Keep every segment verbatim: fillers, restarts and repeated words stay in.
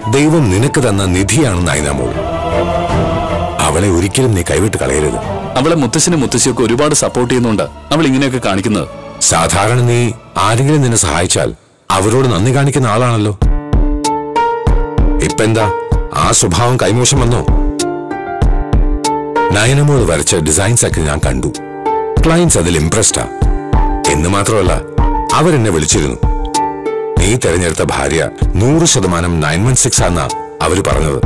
ദൈവം നിനക്ക് തന്ന നിധിയാണ് നയനമോൾ. അവളെ ഒരിക്കലും നീ കൈവിട്ട് കളയരുത്. അവളെ മുത്തശ്ശനും മുത്തശ്ശിയൊക്കെ ഒരുപാട് സപ്പോർട്ട് ചെയ്യുന്നുണ്ട് അവൾ ഇങ്ങനെയൊക്കെ കാണിക്കുന്നത്. സാധാരണ നീ ആരെങ്കിലും നിന്നെ സഹായിച്ചാൽ അവരോട് നന്ദി കാണിക്കുന്ന ആളാണല്ലോ. ഇപ്പെന്താ ആ സ്വഭാവം കൈമോശം വന്നോ? നയനമോൾ വരച്ച ഡിസൈൻസ് ഒക്കെ ഞാൻ കണ്ടു. ക്ലയൻസ് അതിൽ ഇംപ്രസ്ഡാ. എന്ന് മാത്രമല്ല, അവരെന്നെ വിളിച്ചിരുന്നു. നീ തെരഞ്ഞെടുത്ത ഭാര്യ നൂറ് ശതമാനം നയൻ വൺ സിക്സ് ആണെന്നാ അവര് പറഞ്ഞത്.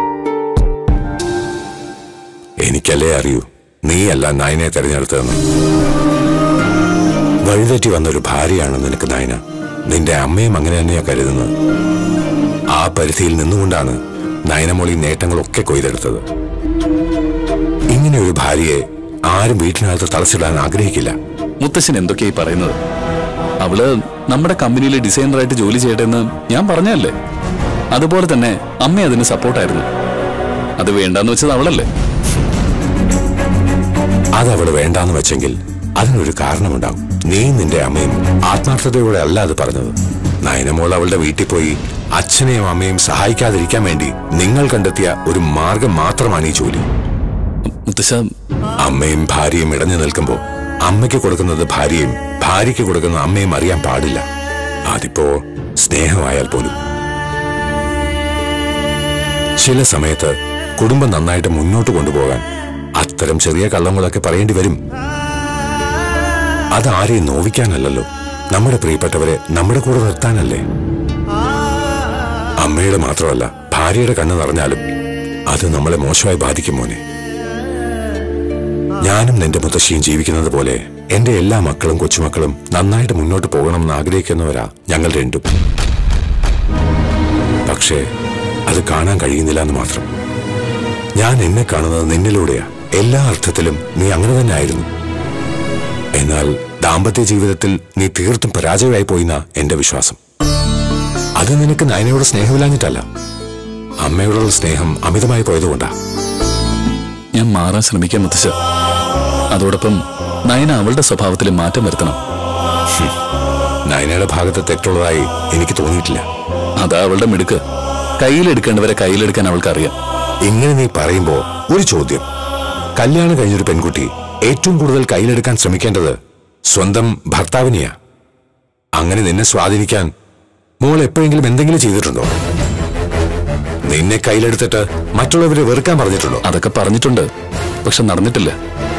എനിക്കല്ലേ അറിയൂ നീയല്ല നയനെ തെരഞ്ഞെടുത്തതെന്ന്. വഴിതെറ്റി വന്നൊരു ഭാര്യയാണ് നിനക്ക് നയന. നിന്റെ അമ്മയും അങ്ങനെ തന്നെയാ കരുതുന്നത്. ആ പരിധിയിൽ നിന്നുകൊണ്ടാണ് നയനമോൾ ഈ നേട്ടങ്ങളൊക്കെ കൊയ്തെടുത്തത്. ഇങ്ങനെ ഒരു ഭാര്യയെ ആരും വീട്ടിനകത്ത് തളച്ചിടാൻ ആഗ്രഹിക്കില്ല. മുത്തശ്ശൻ എന്തൊക്കെയായി പറയുന്നത്? അവള് നമ്മുടെ കമ്പനിയിലെ ഡിസൈനറായിട്ട് ജോലി ചെയ്യട്ടെ എന്ന് ഞാൻ പറഞ്ഞല്ലേ. അതുപോലെ തന്നെ അമ്മ അതിന് സപ്പോർട്ടായിരുന്നു. അത് വേണ്ടാന്ന് വെച്ചത് അവളല്ലേ. അതവള് വേണ്ടാന്ന് വെച്ചെങ്കിൽ അതിനൊരു കാരണമുണ്ടാവും. നീ നിന്റെ അമ്മയും ആത്മാർത്ഥതയോടെ അല്ല അത് പറഞ്ഞത്. നയനമോൾ അവളുടെ വീട്ടിൽ പോയി അച്ഛനെയും അമ്മയും സഹായിക്കാതിരിക്കാൻ വേണ്ടി നിങ്ങൾ കണ്ടെത്തിയ ഒരു മാർഗം മാത്രമാണ് ഈ ജോലി. അമ്മയും ഭാര്യയും ഇടഞ്ഞു നിൽക്കുമ്പോ അമ്മയ്ക്ക് കൊടുക്കുന്നത് ഭാര്യയും ഭാര്യയ്ക്ക് കൊടുക്കുന്ന അമ്മയും അറിയാൻ പാടില്ല. അതിപ്പോ സ്നേഹമായാൽ പോലും. ചില സമയത്ത് കുടുംബം നന്നായിട്ട് മുന്നോട്ട് കൊണ്ടുപോകാൻ അത്തരം ചെറിയ കള്ളങ്ങളൊക്കെ പറയേണ്ടി വരും. അതാരെയും നോവിക്കാനല്ലല്ലോ, നമ്മുടെ പ്രിയപ്പെട്ടവരെ നമ്മുടെ കൂടെ നിർത്താനല്ലേ. അമ്മയുടെ മാത്രമല്ല ഭാര്യയുടെ കണ്ണ് നിറഞ്ഞാലും അത് നമ്മളെ മോശമായി ബാധിക്കും മോനെ. ഞാനും നിന്റെ മുത്തശ്ശിയും ജീവിക്കുന്നത് പോലെ എന്റെ എല്ലാ മക്കളും കൊച്ചുമക്കളും നന്നായിട്ട് മുന്നോട്ട് പോകണമെന്ന് ആഗ്രഹിക്കുന്നവരാ ഞങ്ങൾ രണ്ടും. പക്ഷേ അത് കാണാൻ കഴിയുന്നില്ല എന്ന് മാത്രം. ഞാൻ എന്നെ കാണുന്നത് നിന്നിലൂടെയാ. എല്ലാ അർത്ഥത്തിലും നീ അങ്ങനെ തന്നെ ആയിരുന്നു. എന്നാൽ ദാമ്പത്യ ജീവിതത്തിൽ നീ തീർത്തും പരാജയമായി പോയിന്നാ എന്റെ വിശ്വാസം. അത് നിനക്ക് നയനയോട് സ്നേഹമില്ലാഞ്ഞിട്ടല്ല, അമ്മയോടുള്ള സ്നേഹം അമിതമായി പോയതുകൊണ്ടാ. ഞാൻ മാറാൻ ശ്രമിക്കാൻ മുത്തശ്ശ. അതോടൊപ്പം നയന അവളുടെ സ്വഭാവത്തിൽ മാറ്റം വരുത്തണം. നയനയുടെ ഭാഗത്ത് തെറ്റുള്ളതായി എനിക്ക് തോന്നിയിട്ടില്ല. അതാ അവളുടെ മിടുക്ക്. കയ്യിലെടുക്കേണ്ടവരെ കയ്യിലെടുക്കാൻ അവൾക്കറിയാം. ഇങ്ങനെ നീ പറയുമ്പോ ഒരു ചോദ്യം. കല്യാണം കഴിഞ്ഞൊരു പെൺകുട്ടി ഏറ്റവും കൂടുതൽ കയ്യിലെടുക്കാൻ ശ്രമിക്കേണ്ടത് സ്വന്തം ഭർത്താവിനെയാ. അങ്ങനെ നിന്നെ സ്വാധീനിക്കാൻ മോൾ എപ്പോഴെങ്കിലും എന്തെങ്കിലും ചെയ്തിട്ടുണ്ടോ? നിന്നെ കയ്യിലെടുത്തിട്ട് മറ്റുള്ളവരെ വെറുക്കാൻ പറഞ്ഞിട്ടുണ്ടോ? അതൊക്കെ പറഞ്ഞിട്ടുണ്ട്, പക്ഷെ നടന്നിട്ടില്ല.